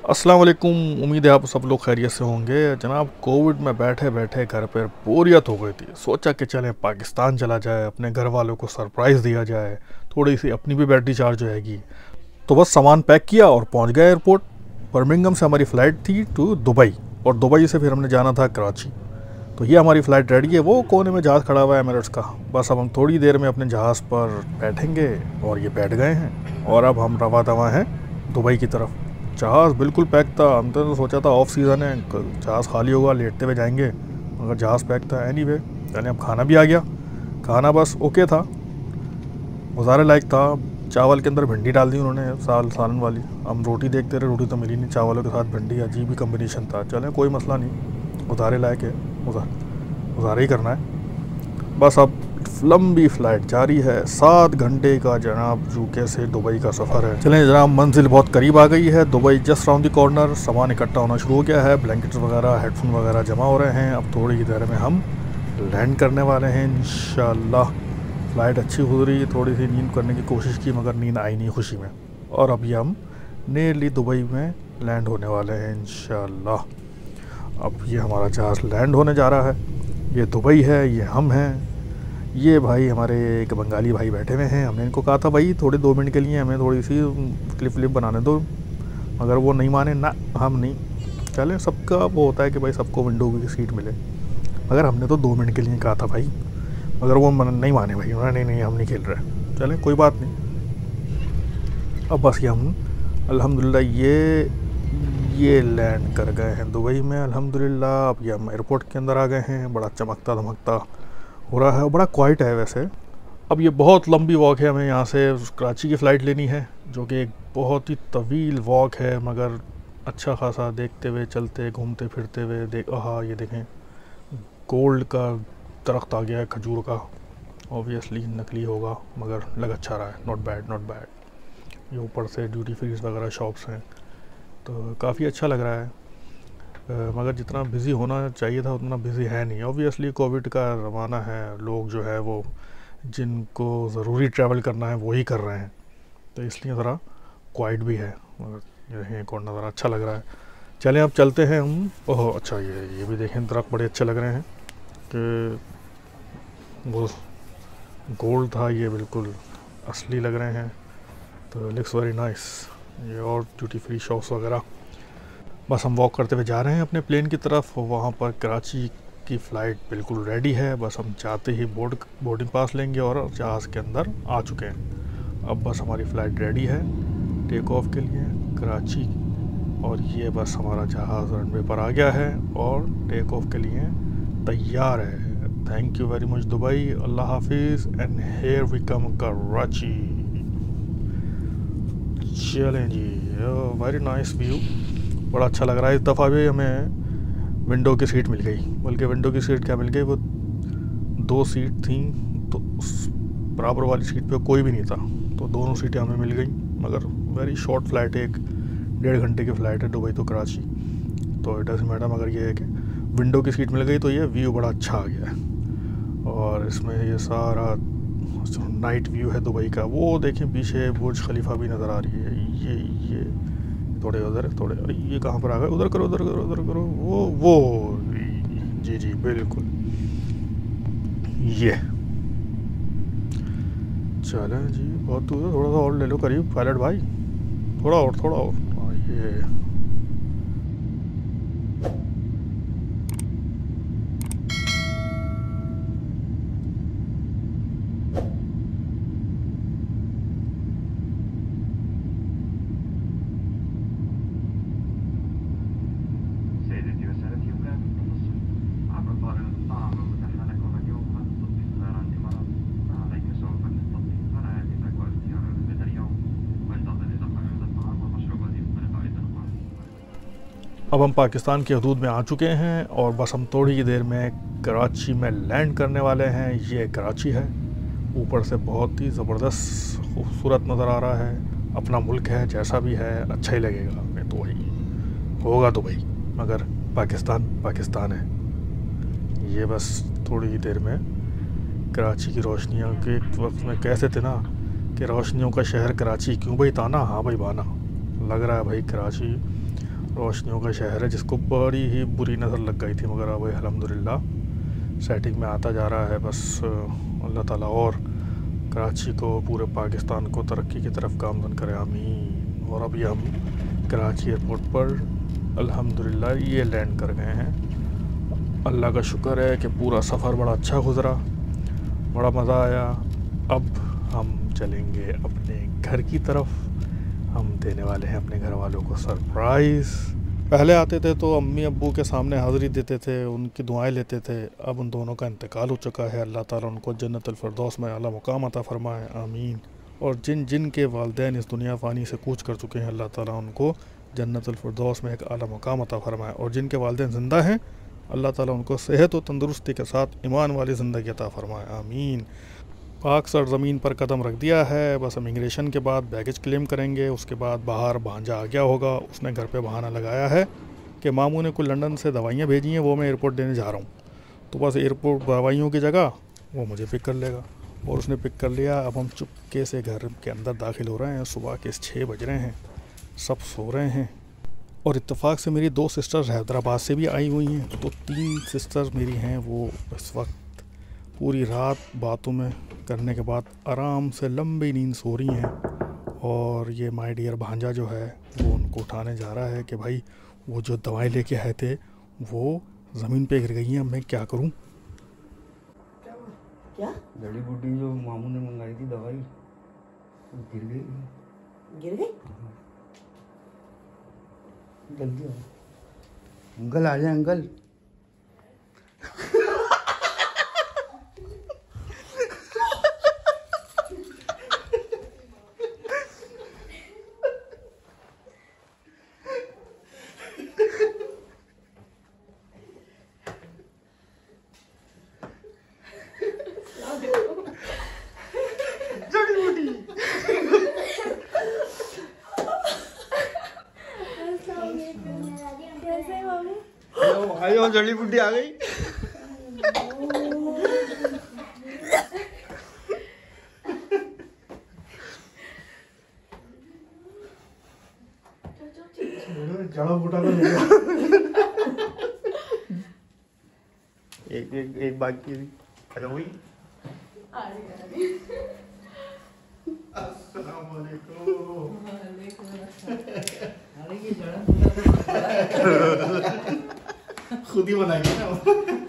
अस्सलाम वालेकुम। उम्मीद है आप सब लोग खैरियत से होंगे। जनाब, कोविड में बैठे बैठे घर पर बोरियत हो गई थी। सोचा कि चलें पाकिस्तान चला जाए, अपने घर वालों को सरप्राइज़ दिया जाए, थोड़ी सी अपनी भी बैटरी चार्ज हो जाएगी। तो बस सामान पैक किया और पहुंच गए एयरपोर्ट। बर्मिंघम से हमारी फ़्लाइट थी टू दुबई, और दुबई से फिर हमने जाना था कराची। तो ये हमारी फ़्लाइट रेडी है, वो कोने में जहाज़ खड़ा हुआ है एमिरेट्स का। बस अब हम थोड़ी देर में अपने जहाज़ पर बैठेंगे, और ये बैठ गए हैं और अब हम रवा दवा हैं दुबई की तरफ। जहाज़ बिल्कुल पैक था। हमने तो सोचा था ऑफ सीज़न है, जहाज़ खाली होगा, लेटते हुए जाएंगे, मगर जहाज़ पैक था। एनीवे, यानी अब खाना भी आ गया। खाना बस ओके था, गुजारे लायक था। चावल के अंदर भिंडी डाल दी उन्होंने, सालन वाली। हम रोटी देखते रहे, रोटी तो मिली नहीं, चावलों के साथ भिंडी, अजीब ही कम्बिनेशन था। चलें कोई मसला नहीं, गुजारे लायक है, गुजारा ही करना है। बस अब लंबी फ़्लाइट जारी है, 7 घंटे का जनाब यूके से दुबई का सफ़र है। चलें जनाब, मंजिल बहुत करीब आ गई है। Dubai just round the corner. सामान इकट्ठा होना शुरू हो गया है, ब्लैंकेट्स वगैरह, हेडफोन वगैरह जमा हो रहे हैं। अब थोड़ी ही देर में हम लैंड करने वाले हैं इंशाल्लाह। फ़्लाइट अच्छी गुजरी, थोड़ी सी नींद करने की कोशिश की, मगर नींद आई नहीं खुशी में। और अभी हम नियरली दुबई में लैंड होने वाले हैं इंशाल्लाह। अब ये हमारा जहाज़ लैंड होने जा रहा है। ये दुबई है, ये हम हैं। ये भाई हमारे एक बंगाली भाई बैठे हुए हैं। हमने इनको कहा था भाई थोड़े 2 मिनट के लिए हमें थोड़ी सी क्लिप व्लिप बनाने दो, मगर वो नहीं माने ना, हम नहीं। चलें, सबका वो होता है कि भाई सबको विंडो की सीट मिले, मगर हमने तो 2 मिनट के लिए कहा था भाई, मगर वो नहीं माने भाई। उन्होंने नहीं, हम नहीं खेल रहे। चलें कोई बात नहीं। अब बस ये हम अल्हम्दुलिल्लाह ये लैंड कर गए हैं दुबई में अल्हम्दुलिल्लाह। अब ये हम एयरपोर्ट के अंदर आ गए हैं। बड़ा चमकता धमकता हो रहा है, बड़ा क्वाइट है वैसे। अब ये बहुत लंबी वॉक है, हमें यहाँ से कराची की फ़्लाइट लेनी है, जो कि एक बहुत ही तवील वॉक है, मगर अच्छा खासा देखते हुए, चलते घूमते फिरते हुए। हाँ, ये देखें, गोल्ड का दरख्त आ गया है, खजूर का। ऑब्वियसली नकली होगा, मगर लग अच्छा रहा है। Not bad, not bad. ये ऊपर से ड्यूटी फ्री वगैरह शॉप्स हैं, तो काफ़ी अच्छा लग रहा है। मगर जितना बिज़ी होना चाहिए था उतना बिज़ी है नहीं। ऑब्वियसली कोविड का ज़माना है, लोग जो है वो जिनको ज़रूरी ट्रैवल करना है वही कर रहे हैं, तो इसलिए ज़रा क्वाइट भी है। मगर ये कॉर्नर ज़रा अच्छा लग रहा है। चलें अब चलते हैं हम। ओह अच्छा, ये भी देखें, दरख्त बड़े अच्छे लग रहे हैं कि वो गोल्ड था, ये बिल्कुल असली लग रहे हैं, तो लुक्स वेरी नाइस। ये और ड्यूटी फ्री शॉप्स वगैरह। बस हम वॉक करते हुए जा रहे हैं अपने प्लेन की तरफ। वहाँ पर कराची की फ़्लाइट बिल्कुल रेडी है। बस हम जाते ही बोर्डिंग पास लेंगे और जहाज़ के अंदर आ चुके हैं। अब बस हमारी फ़्लाइट रेडी है टेक ऑफ के लिए कराची, और ये बस हमारा जहाज़ रनवे पर आ गया है और टेक ऑफ के लिए तैयार है। Thank you very much Dubai, अल्लाह हाफिज़, and here we come Karachi. चलें जी, वेरी नाइस व्यू, बड़ा अच्छा लग रहा है। इस दफ़ा भी हमें विंडो की सीट मिल गई, बल्कि विंडो की सीट क्या मिल गई, वो 2 सीट थी, तो बराबर वाली सीट पे कोई भी नहीं था, तो दोनों सीटें हमें मिल गई। मगर वेरी शॉर्ट फ़्लाइट है, 1.5 घंटे की फ़्लाइट है दुबई तो कराची, तो इट डज़ंट मैटर। मगर ये है कि विंडो की सीट मिल गई, तो ये व्यू बड़ा अच्छा आ गया है। और इसमें ये सारा नाइट व्यू है दुबई का। वो देखें पीछे बुर्ज खलीफा भी नज़र आ रही है। ये थोड़े उधर, थोड़े, ये कहाँ पर आ गए, उधर करो, उधर करो, उधर करो, वो जी जी बिल्कुल ये। चलें जी, बहुत दूर है, थोड़ा सा और ले लो करीब पायलट भाई, थोड़ा और, थोड़ा और। ये अब हम पाकिस्तान की हदूद में आ चुके हैं, और बस हम थोड़ी ही देर में कराची में लैंड करने वाले हैं। ये कराची है, ऊपर से बहुत ही ज़बरदस्त खूबसूरत नज़र आ रहा है। अपना मुल्क है, जैसा भी है अच्छा ही लगेगा हमें, तो वही होगा दुबई, मगर पाकिस्तान पाकिस्तान है। ये बस थोड़ी ही देर में कराची की रोशनियाँ के वक्त में कहते थे ना कि रोशनियों का शहर कराची, क्यों भाई ताना, हाँ भाई बाना। लग रहा है भाई कराची रोशनियों का शहर है जिसको बड़ी ही बुरी नज़र लग गई थी, मगर अब अल्हम्दुलिल्लाह सेटिंग में आता जा रहा है। बस अल्लाह ताला और कराची को, पूरे पाकिस्तान को तरक्की की तरफ गामज़न करे, आमीन। और अभी हम कराची एयरपोर्ट पर अल्हम्दुलिल्लाह ये लैंड कर गए हैं। अल्लाह का शुक्र है कि पूरा सफ़र बड़ा अच्छा गुज़रा, बड़ा मज़ा आया। अब हम चलेंगे अपने घर की तरफ। हम देने वाले हैं अपने घर वालों को सरप्राइज़। पहले आते थे तो अम्मी अब्बू के सामने हाज़िरी देते थे, उनकी दुआएं लेते थे। अब उन दोनों का इंतकाल हो चुका है। अल्लाह ताला उनको जन्नतुल फिरदौस में आला मुकाम अता फ़रमाए, आमीन। और जिन जिन के वालिदैन इस दुनिया फ़ानी से कूच कर चुके हैं, अल्लाह ताला उनको जन्नतुल फिरदौस में एक आला मुकाम अता फ़रमाए। और जिनके वालिदैन ज़िंदा हैं, अल्लाह ताला उनको सेहत और तंदुरुस्ती के साथ ईमान वाली ज़िंदगी अता फ़रमाए, आमीन। पाक सरज़मीन पर कदम रख दिया है। बस इमिग्रेशन के बाद बैगेज क्लेम करेंगे, उसके बाद बाहर भांजा आ गया होगा। उसने घर पे बहाना लगाया है कि मामू ने कुछ लंदन से दवाइयाँ भेजी हैं, वो मैं एयरपोर्ट देने जा रहा हूँ। तो बस एयरपोर्ट दवाइयों की जगह वो मुझे पिक कर लेगा। और उसने पिक कर लिया। अब हम चुपके से घर के अंदर दाखिल हो रहे हैं। सुबह के 6 बज रहे हैं, सब सो रहे हैं। और इत्तेफाक से मेरी 2 सिस्टर्स हैदराबाद से भी आई हुई हैं। तो 3 सिस्टर्स मेरी हैं, वो इस वक्त पूरी रात बातों में करने के बाद आराम से लंबी नींद सो रही हैं। और ये माय डियर भांजा जो है वो उनको उठाने जा रहा है कि भाई वो जो दवाई लेके आए थे वो ज़मीन पे गिर गई हैं, अब मैं क्या करूं। क्या जड़ी बूटी जो मामू ने मंगाई थी दवाई गिर गई। गिर गई? जल्दी आओ अंकल, आ जाए अंकल। आयो जड़ी बूटी आ गई। जड़ा बूटा तो एक बाकी थी। अस्सलाम वालेकुम। खुद ही बनाएंगे ना।